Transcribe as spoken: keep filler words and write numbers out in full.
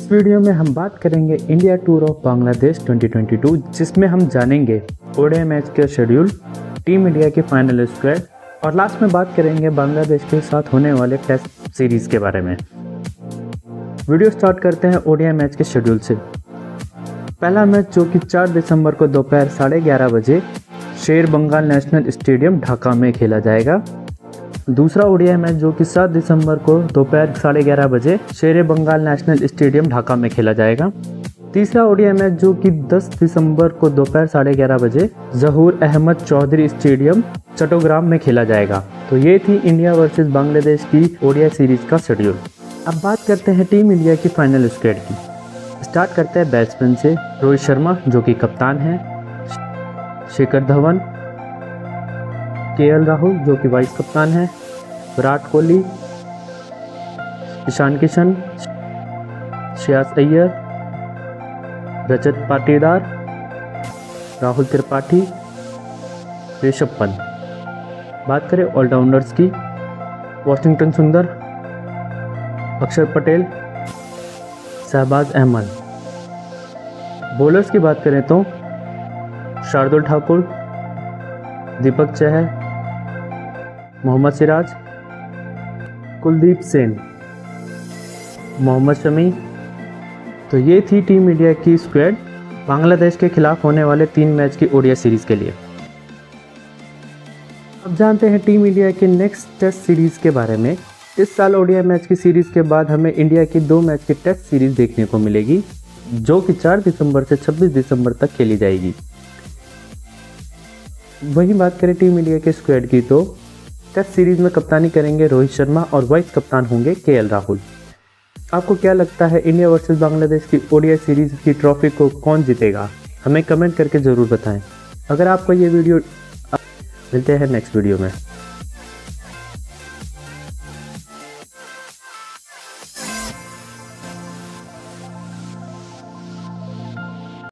इस वीडियो में हम बात करेंगे India tour of Bangladesh twenty twenty two, जिसमें हम जानेंगे ओडीआई मैच का शेड्यूल, टीम इंडिया की फाइनल स्क्वाड और लास्ट में बात करेंगे बांग्लादेश के साथ होने वाले टेस्ट सीरीज के बारे में। वीडियो स्टार्ट करते हैं ओडीआई मैच के शेड्यूल से। पहला मैच जो कि चार दिसंबर को दोपहर साढ़े ग्यारह बजे शेर बंगाल नेशनल स्टेडियम ढाका में खेला जाएगा। दूसरा ओडीआई मैच जो कि सात दिसंबर को दोपहर साढ़े ग्यारह बजे शेर बंगाल नेशनल स्टेडियम ढाका में खेला जाएगा। तीसरा ओडीआई मैच जो कि दस दिसंबर को दोपहर साढ़े ग्यारह बजे जहूर अहमद चौधरी स्टेडियम चट्टग्राम में खेला जाएगा। तो ये थी इंडिया वर्सेस बांग्लादेश की ओडीआई सीरीज का शेड्यूल। अब बात करते हैं टीम इंडिया की फाइनल स्क्वाड की। स्टार्ट करते हैं बैट्समैन से। रोहित शर्मा जो कि कप्तान है, शिखर धवन, केएल राहुल जो कि वाइस कप्तान है, विराट कोहली, ईशान किशन, श्रेयस अय्यर, रजत पाटीदार, राहुल त्रिपाठी, ऋषभ पंत। बात करें ऑलराउंडर्स की, वॉशिंगटन सुंदर, अक्षर पटेल, शहबाज अहमद। बॉलर्स की बात करें तो शार्दुल ठाकुर, दीपक चहर, मोहम्मद सिराज, कुलदीप सेन, मोहम्मद शमी। तो ये थी टीम इंडिया की स्क्वाड बांग्लादेश के खिलाफ होने वाले तीन मैच की ओडीआई सीरीज के लिए। अब जानते हैं टीम इंडिया के नेक्स्ट टेस्ट सीरीज के बारे में। इस साल ओडीआई मैच की सीरीज के बाद हमें इंडिया की दो मैच की टेस्ट सीरीज देखने को मिलेगी, जो कि चार दिसंबर से छब्बीस दिसंबर तक खेली जाएगी। वहीं बात करें टीम इंडिया के स्क्वाड की, तो टेस्ट सीरीज में कप्तानी करेंगे रोहित शर्मा और वाइस कप्तान होंगे केएल राहुल। आपको क्या लगता है इंडिया वर्सेस बांग्लादेश की ओडीआई सीरीज की ट्रॉफी को कौन जीतेगा? हमें कमेंट करके ज़रूर बताएं। अगर आपको ये वीडियो, मिलते हैं नेक्स्ट वीडियो में।